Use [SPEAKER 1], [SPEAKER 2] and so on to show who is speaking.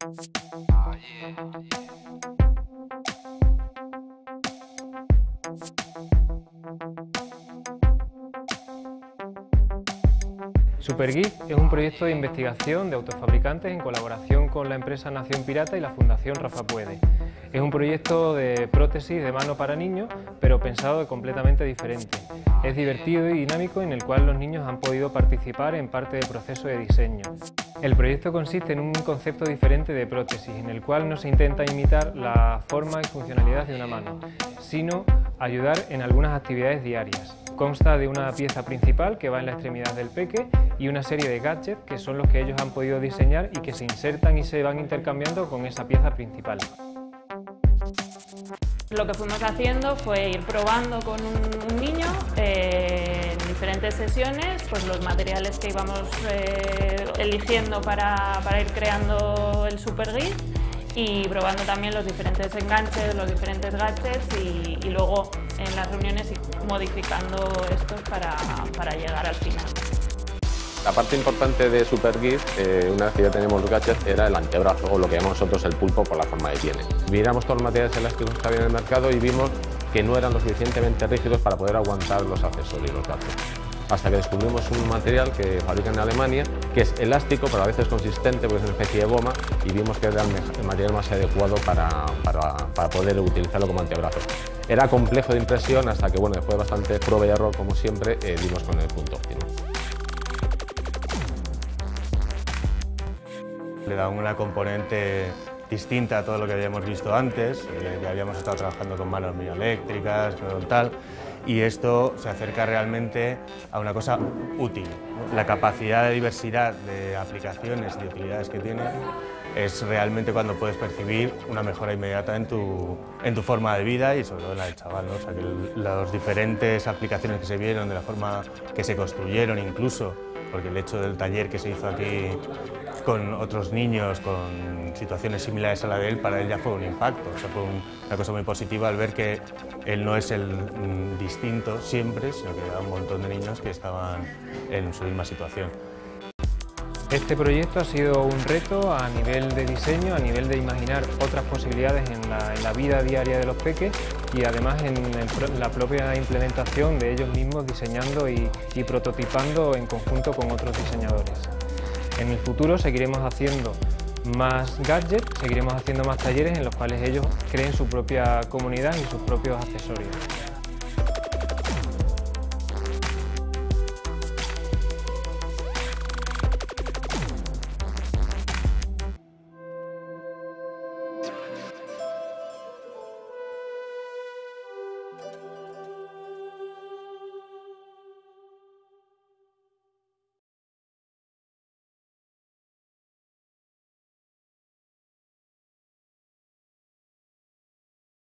[SPEAKER 1] Supergeek es un proyecto de investigación de autofabricantes en colaboración con la empresa Nación Pirata y la Fundación Rafa Puede. Es un proyecto de prótesis de mano para niños, pero pensado de completamente diferente. Es divertido y dinámico, en el cual los niños han podido participar en parte del proceso de diseño. El proyecto consiste en un concepto diferente de prótesis, en el cual no se intenta imitar la forma y funcionalidad de una mano, sino ayudar en algunas actividades diarias. Consta de una pieza principal que va en la extremidad del peque y una serie de gadgets que son los que ellos han podido diseñar y que se insertan y se van intercambiando con esa pieza principal.
[SPEAKER 2] Lo que fuimos haciendo fue ir probando con un niño en diferentes sesiones pues los materiales que íbamos eligiendo para ir creando el Supergeek, y probando también los diferentes enganches, los diferentes gadgets y luego en las reuniones ir modificando estos para llegar al final.
[SPEAKER 3] La parte importante de Supergeek, una vez que ya tenemos los gadgets, era el antebrazo, o lo que llamamos nosotros el pulpo por la forma que tiene. Miramos todos los materiales elásticos que había en el mercado y vimos que no eran lo suficientemente rígidos para poder aguantar los accesorios, los gadgets. Hasta que descubrimos un material que fabrican en Alemania, que es elástico, pero a veces consistente, porque es una especie de goma, y vimos que era el material más adecuado para poder utilizarlo como antebrazo. Era complejo de impresión hasta que, bueno, después de bastante prueba y error, como siempre, dimos con el punto óptimo.
[SPEAKER 4] Le da una componente distinta a todo lo que habíamos visto antes, ya habíamos estado trabajando con manos mioeléctricas, con tal, y esto se acerca realmente a una cosa útil. La capacidad de diversidad de aplicaciones y de utilidades que tiene es realmente cuando puedes percibir una mejora inmediata en tu forma de vida y sobre todo en la del chaval, ¿no? O sea, que las diferentes aplicaciones que se vieron, de la forma que se construyeron incluso, porque el hecho del taller que se hizo aquí con otros niños con situaciones similares a la de él, para él ya fue un impacto, o sea, fue una cosa muy positiva al ver que él no es el distinto siempre, sino que había un montón de niños que estaban en su misma situación.
[SPEAKER 1] Este proyecto ha sido un reto a nivel de diseño, a nivel de imaginar otras posibilidades en la vida diaria de los peques y además en la propia implementación de ellos mismos diseñando y prototipando en conjunto con otros diseñadores. En el futuro seguiremos haciendo más gadgets, seguiremos haciendo más talleres en los cuales ellos creen su propia comunidad y sus propios accesorios.